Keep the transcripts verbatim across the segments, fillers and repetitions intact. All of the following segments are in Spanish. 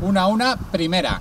Una a una, primera.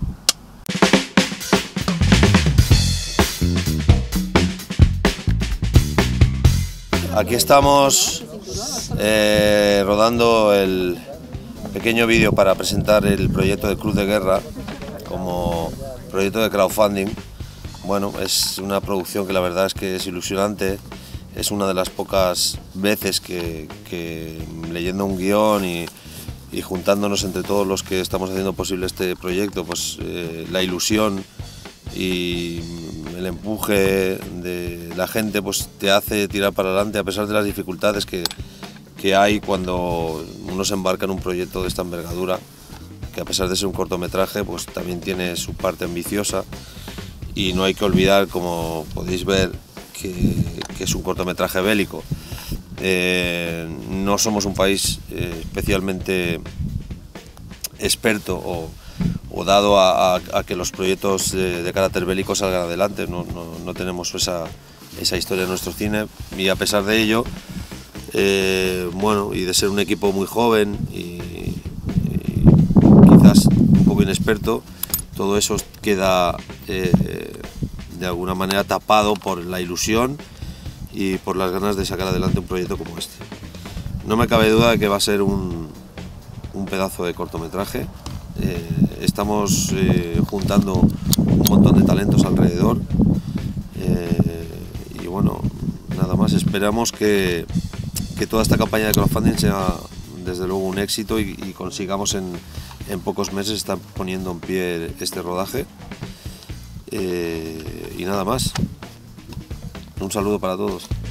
Aquí estamos eh, rodando el pequeño vídeo para presentar el proyecto de Cruz de Guerra como proyecto de crowdfunding. Bueno, es una producción que la verdad es que es ilusionante. Es una de las pocas veces que, que leyendo un guión y, y juntándonos entre todos los que estamos haciendo posible este proyecto, pues eh, la ilusión y el empuje de la gente pues te hace tirar para adelante a pesar de las dificultades que, que hay cuando uno se embarca en un proyecto de esta envergadura, que a pesar de ser un cortometraje pues también tiene su parte ambiciosa, y no hay que olvidar, como podéis ver, que, que es un cortometraje bélico. Eh, no somos un país eh, especialmente experto o, o dado a, a, a que los proyectos de, de carácter bélico salgan adelante. No, no, no tenemos esa, esa historia en nuestro cine, y a pesar de ello, eh, bueno, y de ser un equipo muy joven y, y quizás un poco inexperto, todo eso queda eh, de alguna manera tapado por la ilusión y por las ganas de sacar adelante un proyecto como este. No me cabe duda de que va a ser un, un pedazo de cortometraje. Eh, estamos eh, juntando un montón de talentos alrededor eh, y bueno, nada más, esperamos que, que toda esta campaña de crowdfunding sea desde luego un éxito y, y consigamos en, en pocos meses estar poniendo en pie este rodaje. Eh, y nada más, un saludo para todos.